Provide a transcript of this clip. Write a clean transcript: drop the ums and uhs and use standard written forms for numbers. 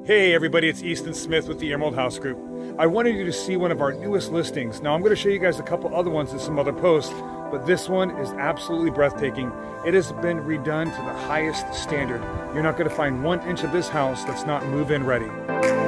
Hey everybody, it's Easton Smith with the Emerald House Group. I wanted you to see one of our newest listings. Now I'm going to show you guys a couple other ones in some other posts, but this one is absolutely breathtaking. It has been redone to the highest standard. You're not going to find 1 inch of this house that's not move-in ready.